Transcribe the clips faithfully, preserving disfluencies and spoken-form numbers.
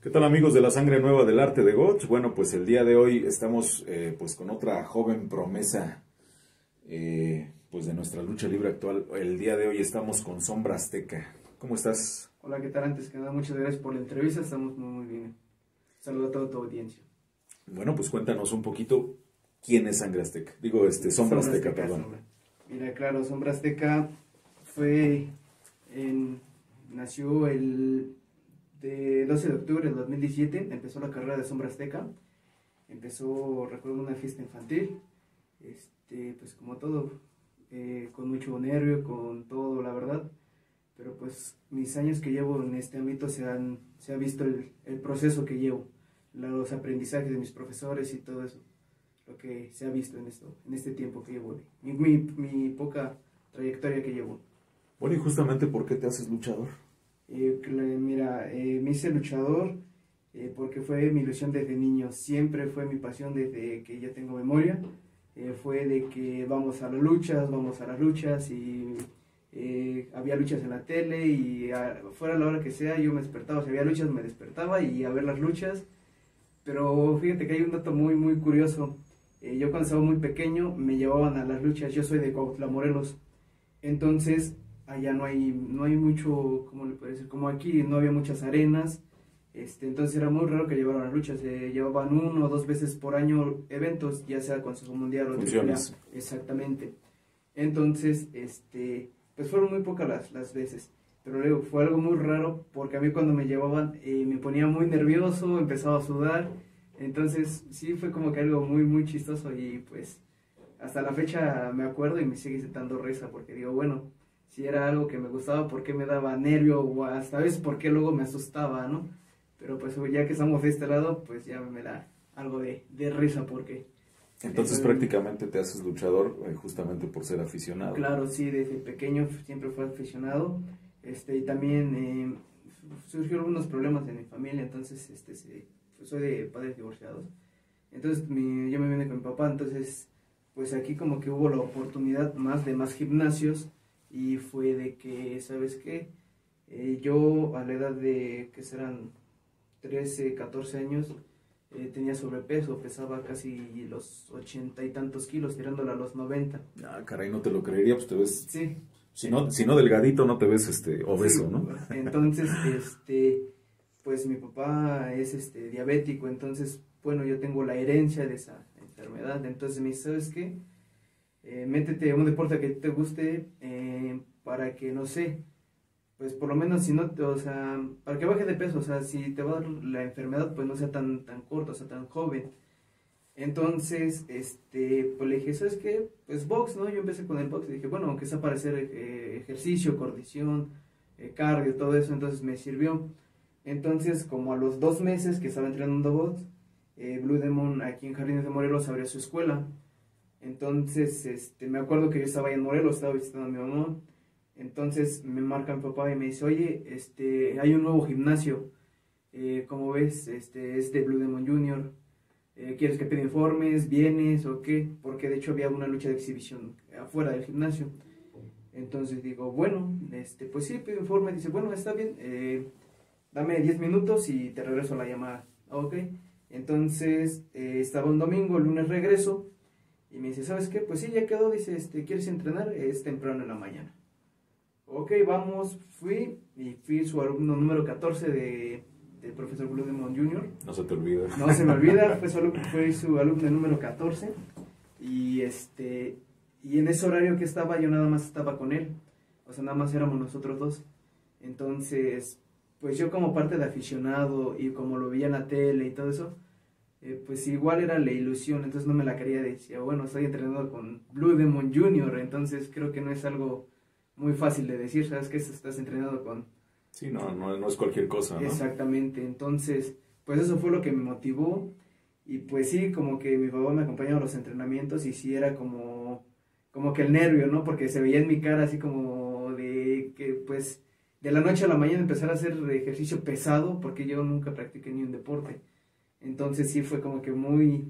¿Qué tal, amigos de la sangre nueva del arte de Goch? Bueno, pues el día de hoy estamos eh, pues con otra joven promesa eh, pues de nuestra lucha libre actual. El día de hoy estamos con Sombra Azteca. ¿Cómo estás? Hola, ¿qué tal? Antes que nada, muchas gracias por la entrevista, estamos muy, muy bien. Saludo a toda tu audiencia. Bueno, pues cuéntanos un poquito quién es Sangre Azteca. Digo, este, Sombra, Sombra Azteca, Azteca, perdón. Sombra. Mira, claro, Sombra Azteca fue en, nació el de doce de octubre del dos mil diecisiete, empezó la carrera de Sombra Azteca. Empezó, recuerdo, una fiesta infantil, este, pues como todo, eh, con mucho nervio, con todo, la verdad. Pero pues mis años que llevo en este ámbito se, han, se ha visto el, el proceso que llevo, los aprendizajes de mis profesores y todo eso, lo que se ha visto en esto, en este tiempo que llevo, mi, mi, mi poca trayectoria que llevo. Bueno, y justamente, ¿por qué te haces luchador? Eh, mira, eh, me hice luchador eh, porque fue mi ilusión desde niño, siempre fue mi pasión desde que ya tengo memoria, eh, fue de que vamos a las luchas, vamos a las luchas y... Eh, había luchas en la tele y a, fuera la hora que sea yo me despertaba, si había luchas me despertaba y a ver las luchas. Pero fíjate que hay un dato muy muy curioso, eh, yo cuando estaba muy pequeño me llevaban a las luchas, yo soy de Cuautla, Morelos, entonces allá no hay, no hay mucho, ¿cómo le puedo decir? Como aquí no había muchas arenas, este, entonces era muy raro que llevaran las luchas, eh, llevaban uno o dos veces por año eventos, ya sea Consejo Mundial o funciones. Exactamente, entonces este... pues fueron muy pocas las, las veces, pero luego fue algo muy raro porque a mí cuando me llevaban eh, me ponía muy nervioso, empezaba a sudar, entonces sí fue como que algo muy muy chistoso y pues hasta la fecha me acuerdo y me sigue dando risa porque digo, bueno, si era algo que me gustaba, ¿por qué me daba nervio? O hasta a veces, ¿por qué luego me asustaba, no? Pero pues ya que estamos de este lado, pues ya me da algo de, de risa porque... Entonces Eso, prácticamente te haces luchador eh, justamente por ser aficionado. Claro, sí, desde pequeño siempre fue aficionado, este, y también eh, surgieron algunos problemas en mi familia, entonces este, sí, pues soy de padres divorciados, entonces mi, yo me vine con mi papá, entonces pues aquí como que hubo la oportunidad más de más gimnasios y fue de que, ¿sabes qué? Eh, yo a la edad de, que serán trece, catorce años, Eh, tenía sobrepeso, pesaba casi los ochenta y tantos kilos, tirándola a los noventa. Ah, caray, no te lo creería, pues te ves... Sí. Si no, si no delgadito, no te ves este obeso, Sí, ¿no? entonces, este, pues mi papá es este diabético, entonces, bueno, yo tengo la herencia de esa enfermedad, entonces me dice, ¿sabes qué? Eh, métete a un deporte que te guste eh, para que, no sé, pues por lo menos si no, te, o sea, para que baje de peso, o sea, si te va a dar la enfermedad, pues no sea tan, tan corto, o sea, tan joven. Entonces, este, pues le dije, ¿sabes qué? Pues box, ¿no? Yo empecé con el box y dije, bueno, aunque sea para hacer eh, ejercicio, condición, eh, cardio, todo eso, entonces me sirvió. Entonces, como a los dos meses que estaba entrenando box, eh, Blue Demon aquí en Jardines de Morelos abrió su escuela. Entonces, este, me acuerdo que yo estaba ahí en Morelos, estaba visitando a mi mamá. Entonces me marca mi papá y me dice, oye, este, hay un nuevo gimnasio, eh, como ves, este, es de Blue Demon Junior, eh, ¿quieres que pida informes, vienes o qué? Porque de hecho había una lucha de exhibición afuera del gimnasio. Entonces digo, bueno, este, pues sí, pido informe, dice, bueno, está bien, eh, dame diez minutos y te regreso la llamada, ok. Entonces eh, estaba un domingo, el lunes regreso y me dice, ¿sabes qué? Pues sí, ya quedó, dice, este, ¿quieres entrenar? Es temprano en la mañana. Ok, vamos, fui y fui su alumno número catorce de, del profesor Blue Demon Junior No se te olvida. No se me olvida, fue su, alumno, fue su alumno número catorce. Y, este, y en ese horario que estaba, yo nada más estaba con él. O sea, nada más éramos nosotros dos. Entonces, pues yo como parte de aficionado y como lo veía en la tele y todo eso, eh, pues igual era la ilusión. Entonces no me la quería decir, bueno, estoy entrenando con Blue Demon Junior. Entonces creo que no es algo muy fácil de decir, ¿sabes? Que estás entrenando con... Sí, no, no, no es cualquier cosa, ¿no? Exactamente, entonces, pues eso fue lo que me motivó, y pues sí, como que mi papá me acompañaba a los entrenamientos, y sí era como, como que el nervio, ¿no? Porque se veía en mi cara así como de que, pues, de la noche a la mañana empezar a hacer ejercicio pesado, porque yo nunca practiqué ni un deporte, entonces sí fue como que muy...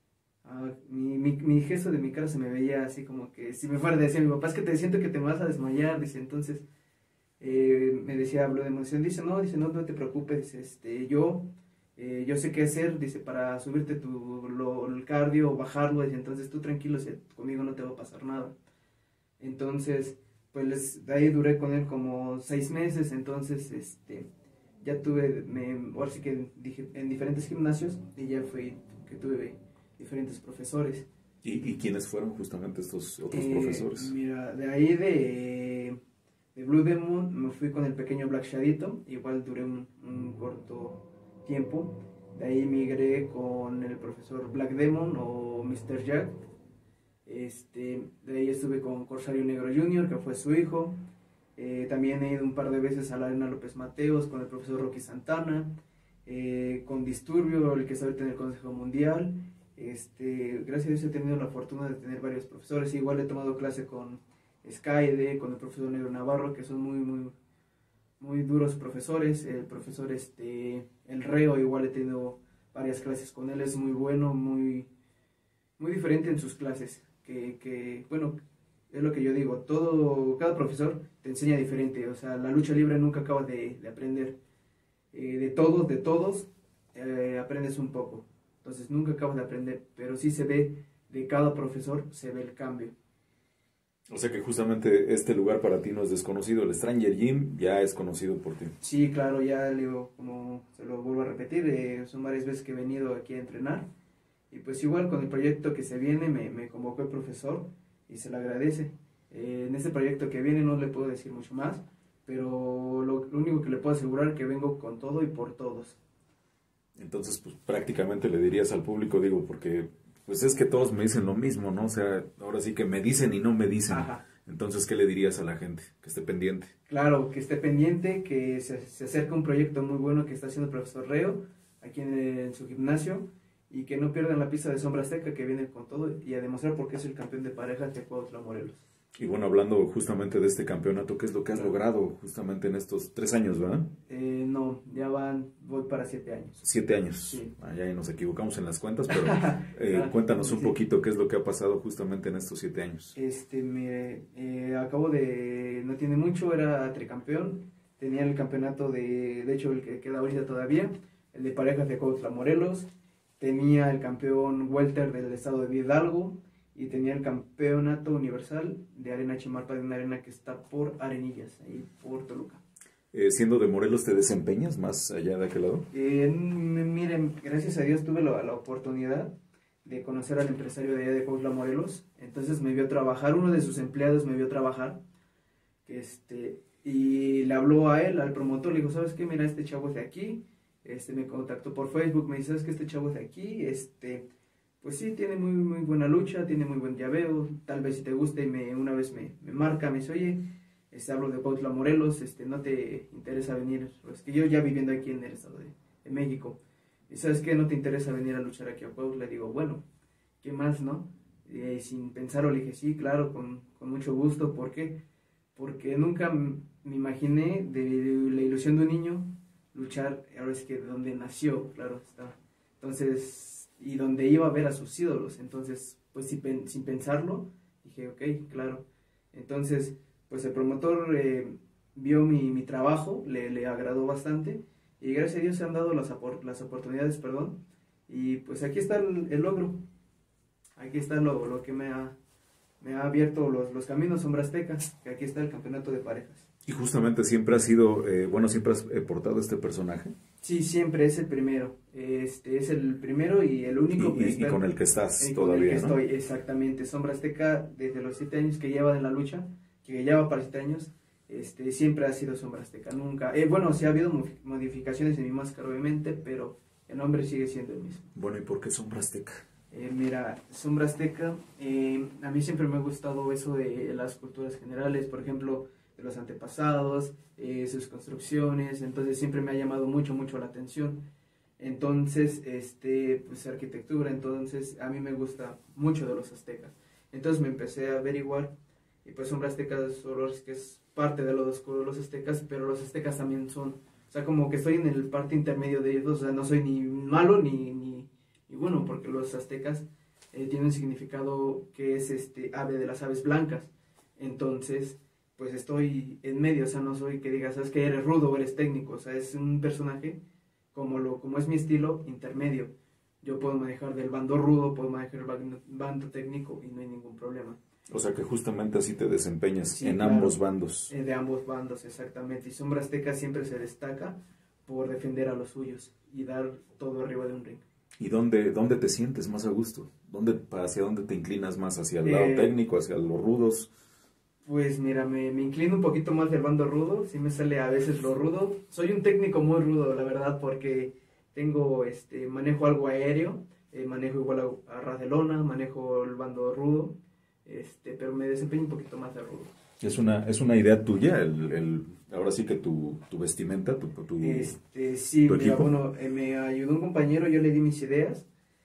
Uh, mi, mi, mi gesto de mi cara se me veía así como que si me fuera a decir a mi papá, es que te siento que te vas a desmayar, dice, entonces eh, me decía, hablo de emoción, dice, no, dice, no, no te preocupes, este, yo, eh, yo sé qué hacer, dice, para subirte tu, lo, el cardio o bajarlo, dice, entonces tú tranquilo, dice, conmigo no te va a pasar nada. Entonces, pues les, de ahí duré con él como seis meses, entonces, este, ya tuve, me, ahora sí que dije, en diferentes gimnasios, y ya fui, que tuve diferentes profesores. ¿Y, y quiénes fueron justamente estos otros Eh, profesores? Mira, de ahí de, de Blue Demon me fui con el pequeño Black Shadito, igual duré un, un corto tiempo. De ahí migré con el profesor Black Demon o mister Jack. Este, de ahí estuve con Corsario Negro junior, que fue su hijo. Eh, también he ido un par de veces a la Arena López Mateos con el profesor Rocky Santana, eh, con Disturbio, el que está ahorita en el Consejo Mundial. Este, gracias a Dios he tenido la fortuna de tener varios profesores. Igual he tomado clase con Skyde, con el profesor Negro Navarro, que son muy, muy, muy duros profesores. El profesor este, El Reo, igual he tenido varias clases con él, es muy bueno, muy, muy diferente en sus clases. Que, que, bueno, es lo que yo digo, todo, cada profesor te enseña diferente. O sea, la lucha libre nunca acabas de, de aprender. Eh, de todos, de todos, eh, aprendes un poco. Entonces nunca acabas de aprender, pero sí se ve, de cada profesor se ve el cambio. O sea que justamente este lugar para ti no es desconocido, el Stranger Gym ya es conocido por ti. Sí, claro, ya le digo, como se lo vuelvo a repetir, eh, son varias veces que he venido aquí a entrenar, y pues igual con el proyecto que se viene me, me convocó el profesor y se le agradece. Eh, en este proyecto que viene no le puedo decir mucho más, pero lo, lo único que le puedo asegurar es que vengo con todo y por todos. Entonces, pues prácticamente le dirías al público, digo, porque pues es que todos me dicen lo mismo, ¿no? O sea, ahora sí que me dicen y no me dicen. Ajá. Entonces, ¿qué le dirías a la gente? Que esté pendiente. Claro, que esté pendiente, que se, se acerca un proyecto muy bueno que está haciendo el profesor Reo aquí en, en su gimnasio, y que no pierdan la pista de Sombra Azteca, que viene con todo y a demostrar por qué es el campeón de parejas de Cuautla Morelos. Y bueno, hablando justamente de este campeonato, ¿qué es lo que has claro. logrado justamente en estos tres años, verdad? Eh, no, ya van, voy para siete años. Siete años. Sí. Ah, ya nos equivocamos en las cuentas, pero eh, ah, cuéntanos un sí. poquito qué es lo que ha pasado justamente en estos siete años. Este, mire, eh, acabo de, no tiene mucho, era tricampeón, tenía el campeonato de, de hecho el que queda ahorita todavía, el de parejas de Cuautla Morelos, tenía el campeón welter del estado de Hidalgo, y tenía el campeonato universal de Arena Chimalpa, de una arena que está por Arenillas, ahí por Toluca. Eh, siendo de Morelos, ¿te desempeñas más allá de aquel lado? Eh, miren, gracias a Dios tuve la, la oportunidad de conocer al empresario de allá de Cuautla Morelos, entonces me vio trabajar, uno de sus empleados me vio trabajar, este, y le habló a él, al promotor, le dijo, ¿sabes qué? Mira, este chavo es de aquí, este, me contactó por Facebook, me dice, ¿sabes qué? Este chavo es de aquí, este... Pues sí, tiene muy, muy buena lucha, tiene muy buen llaveo, tal vez si te gusta y me, una vez me, me marca, me dice, oye, este, hablo de Cuautla Morelos, este, ¿no te interesa venir? Pues que yo ya viviendo aquí en el estado de, de México, y ¿sabes qué? ¿No te interesa venir a luchar aquí a Cuautla? Le digo, bueno, ¿qué más, no? Y sin pensarlo le dije, sí, claro, con, con mucho gusto, ¿por qué? Porque nunca me imaginé de, de la ilusión de un niño luchar, ahora es que de donde nació, claro está. Entonces... y donde iba a ver a sus ídolos, entonces, pues sin, sin pensarlo, dije, ok, claro. Entonces, pues el promotor eh, vio mi, mi trabajo, le, le agradó bastante, y gracias a Dios se han dado las, las oportunidades, perdón, y pues aquí está el, el logro, aquí está lo, lo que me ha, me ha abierto los, los caminos Sombra Azteca, que aquí está el campeonato de parejas. Y justamente siempre has sido, eh, bueno, siempre has eh, portado este personaje. Sí, siempre es el primero. Este es el primero y el único. Y, y, y con el que estás y todavía, con el que ¿no? estoy, exactamente. Sombra Azteca, desde los siete años que lleva en la lucha, que lleva para siete años, este, siempre ha sido Sombra Azteca. Nunca. Eh, bueno, sí ha habido modificaciones en mi máscara, obviamente, pero el nombre sigue siendo el mismo. Bueno, ¿y por qué Sombra Azteca? Eh, mira, Sombra Azteca, eh, a mí siempre me ha gustado eso de las culturas generales, por ejemplo, de los antepasados, eh, sus construcciones, entonces siempre me ha llamado mucho, mucho la atención. Entonces, este, pues arquitectura, entonces a mí me gusta mucho de los aztecas. Entonces me empecé a averiguar, y pues Sombra Azteca solo es que es parte de lo oscuro de los aztecas, pero los aztecas también son, o sea, como que estoy en el parte intermedio de ellos, o sea, no soy ni malo ni, ni, ni bueno, porque los aztecas eh, tienen un significado que es este ave de las aves blancas. Entonces, pues estoy en medio, o sea, no soy que digas, sabes que eres rudo o eres técnico, o sea, es un personaje como, lo, como es mi estilo, intermedio. Yo puedo manejar del bando rudo, puedo manejar el bando, bando técnico y no hay ningún problema. O sea que justamente así te desempeñas Sí, en claro, ambos bandos. eh, de ambos bandos, exactamente. Y Sombra Azteca siempre se destaca por defender a los suyos y dar todo arriba de un ring. ¿Y dónde, dónde te sientes más a gusto? ¿Dónde, ¿Hacia dónde te inclinas más? ¿Hacia el lado Eh, técnico, hacia los rudos? Pues mira, me, me inclino un poquito más del bando rudo, sí me sale a veces lo rudo. Soy un técnico muy rudo, la verdad, porque tengo, este, manejo algo aéreo, eh, manejo igual a, a ras de lona, manejo el bando rudo, este, pero me desempeño un poquito más de rudo. Es una, es una idea tuya, el, el, ahora sí que tu, tu vestimenta, tu, tu, Este, sí, tu mira, equipo. bueno, eh, me ayudó un compañero, yo le di mis ideas,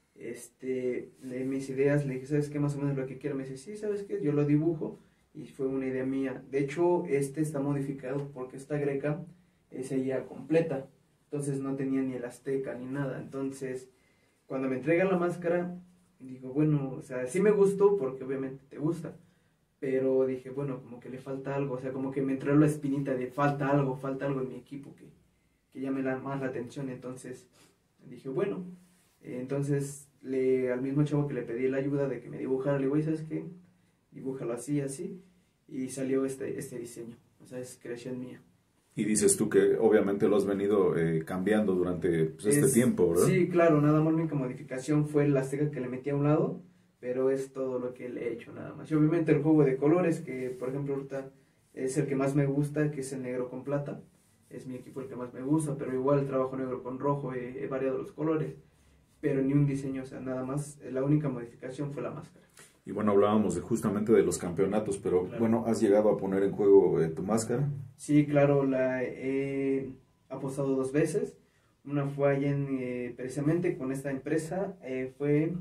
este, le di mis ideas, le dije, ¿sabes qué? Más o menos lo que quiero, me dice, sí, ¿sabes qué? Yo lo dibujo, y fue una idea mía. De hecho, este está modificado porque esta greca es ella completa, entonces no tenía ni el azteca ni nada, entonces, cuando me entregan la máscara, digo, bueno, o sea, sí me gustó porque obviamente te gusta, pero dije, bueno, como que le falta algo, o sea, como que me entró la espinita de falta algo, falta algo en mi equipo que, que llame la, más la atención, entonces dije, bueno, eh, entonces le, al mismo chavo que le pedí la ayuda de que me dibujara, le digo, "Oye, ¿sabes qué? Dibújalo así, así", y salió este, este diseño, o sea, es creación mía. Y dices tú que obviamente lo has venido eh, cambiando durante pues, este Es, tiempo, ¿verdad? Sí, claro, nada más la única modificación fue el azteca que le metí a un lado, pero es todo lo que le he hecho nada más. Y obviamente el juego de colores, que por ejemplo ahorita es el que más me gusta, que es el negro con plata, es mi equipo el que más me gusta, pero igual trabajo negro con rojo, he, he variado los colores, pero ni un diseño, o sea, nada más, la única modificación fue la máscara. Y bueno, hablábamos de, justamente de los campeonatos, pero Claro. bueno, ¿has llegado a poner en juego eh, tu máscara? Sí, claro, la he apostado dos veces. Una fue allá en, eh, precisamente con esta empresa, eh, fue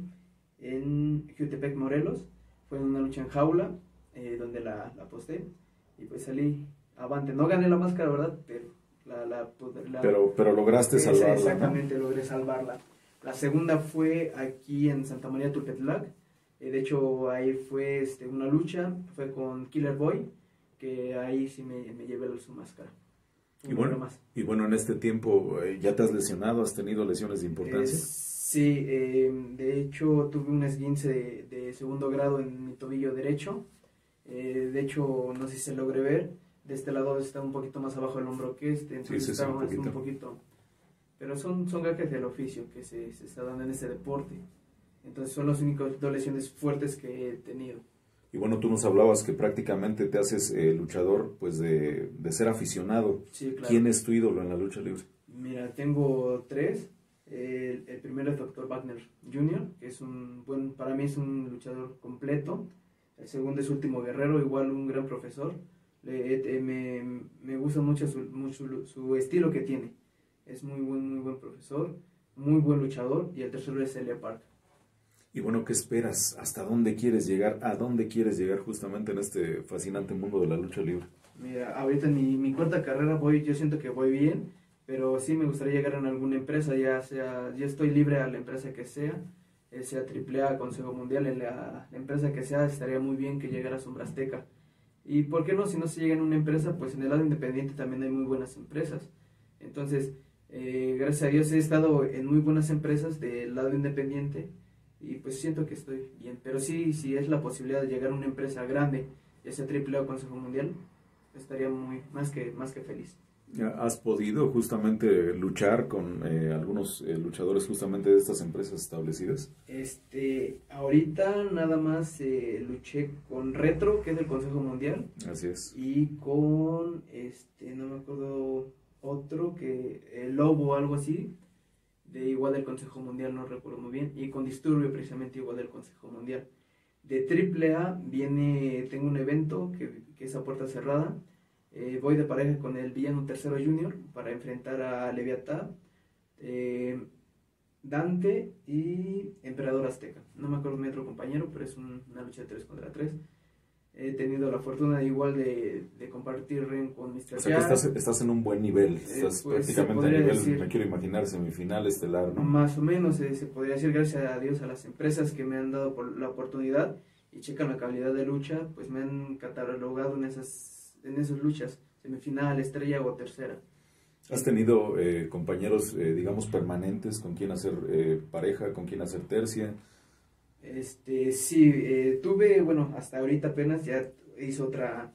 en Jutepec, Morelos. Fue en una lucha en jaula, eh, donde la, la aposté. Y pues salí avante. No gané la máscara, ¿verdad? Pero la... la, la Pero, pero lograste esa, salvarla, exactamente, ¿no? logré salvarla. La segunda fue aquí en Santa María Tulpetlac. Eh, de hecho, ahí fue este, una lucha, fue con Killer Boy, que ahí sí me, me llevé su máscara. Y bueno, más. y bueno, en este tiempo, eh, ¿ya te has lesionado? ¿Has tenido lesiones de importancia? Eh, sí, eh, de hecho tuve un esguince de, de segundo grado en mi tobillo derecho. Eh, de hecho, no sé si se logre ver, de este lado está un poquito más abajo del hombro que este, entonces sí, sí, está sí, un más, poquito. un poquito. Pero son, son gajes del oficio que se, se está dando en este deporte. Entonces son las únicas dos lesiones fuertes que he tenido. Y bueno, tú nos hablabas que prácticamente te haces eh, luchador pues de, de ser aficionado. Sí, claro. ¿Quién es tu ídolo en la lucha libre? Mira, tengo tres. El, el primero es doctor Wagner junior, que es un buen, para mí es un luchador completo. El segundo es Último Guerrero, igual un gran profesor. Le, eh, me, me gusta mucho su, mucho su estilo que tiene. Es muy buen, muy buen profesor, muy buen luchador. Y el tercero es Celia Park. Y bueno, ¿qué esperas? ¿Hasta dónde quieres llegar? ¿A dónde quieres llegar justamente en este fascinante mundo de la lucha libre? Mira, ahorita en mi, mi cuarta carrera voy, yo siento que voy bien, pero sí me gustaría llegar a alguna empresa, ya sea, ya estoy libre a la empresa que sea, sea triple A, Consejo Mundial, en la, la empresa que sea, estaría muy bien que llegara a Sombra Azteca. Y por qué no, si no se llega en una empresa, pues en el lado independiente también hay muy buenas empresas. Entonces, eh, gracias a Dios he estado en muy buenas empresas del lado independiente, y pues siento que estoy bien, pero sí, si es la posibilidad de llegar a una empresa grande, ya sea triple A o Consejo Mundial, estaría muy, más que, más que feliz. ¿Has podido justamente luchar con eh, algunos eh, luchadores justamente de estas empresas establecidas? Este, ahorita nada más eh, luché con Retro, que es del Consejo Mundial. Así es. Y con, este, no me acuerdo, otro que, el Lobo o algo así, de igual del Consejo Mundial, no recuerdo muy bien, y con Disturbio precisamente igual del Consejo Mundial. De triple A viene, tengo un evento que, que es a puerta cerrada, eh, voy de pareja con el Villano Tercero Junior para enfrentar a Leviatán, eh, Dante y Emperador Azteca. No me acuerdo mi otro compañero, pero es un, una lucha de tres contra tres. He tenido la fortuna igual de, de compartir ring con mister O sea que estás, estás en un buen nivel, estás eh, pues, prácticamente a nivel, decir, me quiero imaginar, semifinal, estelar, ¿no? Más o menos, eh, se podría decir, gracias a Dios, a las empresas que me han dado por la oportunidad y checan la calidad de lucha, pues me han catalogado en esas en esas luchas, semifinal, estrella o tercera. ¿Has tenido eh, compañeros, eh, digamos, permanentes con quien hacer eh, pareja, con quien hacer tercia? Este, sí, eh, tuve, bueno, hasta ahorita apenas ya hizo otra,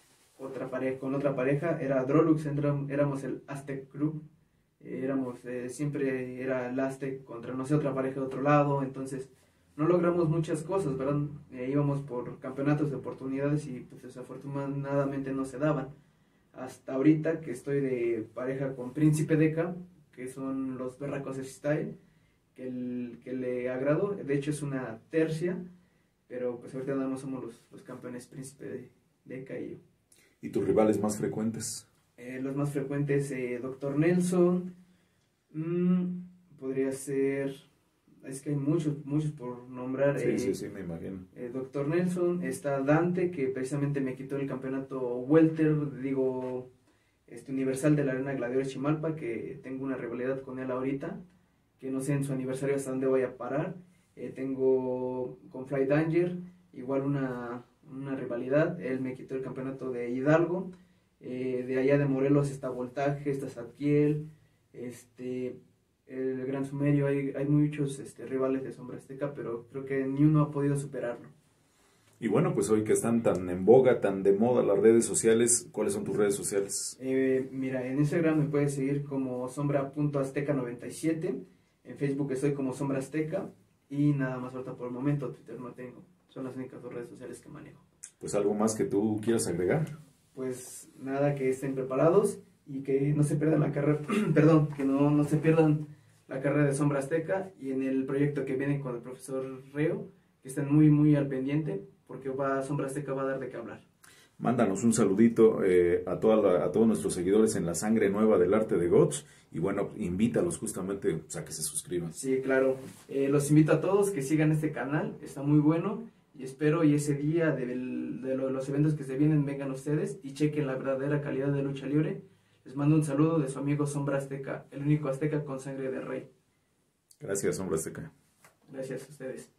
otra pareja, con otra pareja, era Drolux, éramos el Aztec Club, eh, éramos, eh, siempre era el Aztec contra, no sé, otra pareja de otro lado, entonces no logramos muchas cosas, ¿verdad? Eh, íbamos por campeonatos de oportunidades y pues desafortunadamente no se daban. Hasta ahorita que estoy de pareja con Príncipe Deca, que son los Berracos Style, que, el, que le agrado, de hecho es una tercia, pero pues ahorita nada más somos los, los campeones Príncipe de, Deca y yo. ¿Y tus rivales más frecuentes? Eh, los más frecuentes, eh, Doctor Nelson, mmm, podría ser, es que hay muchos, muchos por nombrar. Sí, eh, sí, sí, me imagino. Eh, Doctor Nelson, está Dante, que precisamente me quitó el campeonato welter, digo, este universal de la Arena Gladiadores Chimalpa, que tengo una rivalidad con él ahorita, que no sé en su aniversario hasta dónde voy a parar. Eh, tengo con Fly Danger, igual una, una rivalidad, él me quitó el campeonato de Hidalgo, eh, de allá de Morelos está Voltaje, está Zadkiel, este... el Gran Sumerio, hay, hay muchos este, rivales de Sombra Azteca, pero creo que ni uno ha podido superarlo. Y bueno, pues hoy que están tan en boga, tan de moda las redes sociales, ¿cuáles son tus redes sociales? Eh, mira, en Instagram me puedes seguir como sombra punto azteca noventa y siete, en Facebook estoy como Sombra Azteca, y nada más ahorita por el momento, Twitter no tengo, son las únicas dos redes sociales que manejo. Pues algo más que tú quieras agregar. Pues nada, que estén preparados y que no se pierdan la carrera, perdón, que no, no se pierdan la carrera de Sombra Azteca, y en el proyecto que viene con el profesor Reo, que estén muy muy al pendiente, porque va, Sombra Azteca va a dar de qué hablar. Mándanos un saludito eh, a, toda la, a todos nuestros seguidores en la sangre nueva del arte de Gots, y bueno, invítalos justamente pues, a que se suscriban. Sí, claro, eh, los invito a todos que sigan este canal, está muy bueno, y espero y ese día de, de los eventos que se vienen vengan ustedes y chequen la verdadera calidad de lucha libre. Les mando un saludo de su amigo Sombra Azteca, el único azteca con sangre de rey. Gracias, Sombra Azteca. Gracias a ustedes.